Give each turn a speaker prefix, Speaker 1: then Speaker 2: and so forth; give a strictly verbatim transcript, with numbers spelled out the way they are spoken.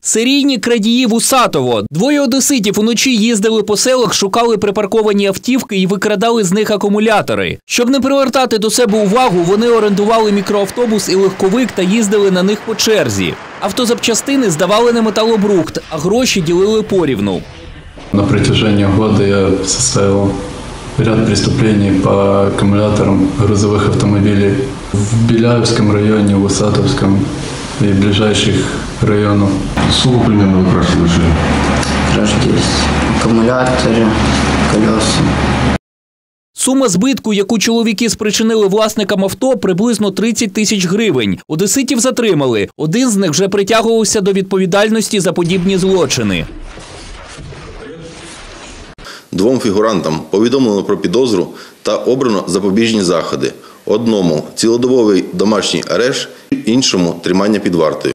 Speaker 1: Серійні крадії в Усатово. Двоє одеситів уночі їздили по селах, шукали припарковані автівки і викрадали з них акумулятори. Щоб не привертати до себе увагу, вони орендували мікроавтобус і легковик та їздили на них по черзі. Автозапчастини здавали на металобрухт, а гроші ділили порівну.
Speaker 2: На протяжении года я составил ряд преступлений по аккумуляторам грузовых автомобилей в Беляевском районе, в Усатовском и ближайших районах.
Speaker 3: Сумму примерно вы прошлой души?
Speaker 4: Кражки, акумуляторы, колеса.
Speaker 1: Сума збитку, яку чоловіки спричинили власникам авто, приблизно тридцять тисяч гривень. Одеситів затримали. Один з них вже притягувався до відповідальності за подібні злочини.
Speaker 5: Двом фігурантам повідомлено про підозру та обрано запобіжні заходи. Одному – цілодобовий домашній арешт, іншому – тримання під вартою.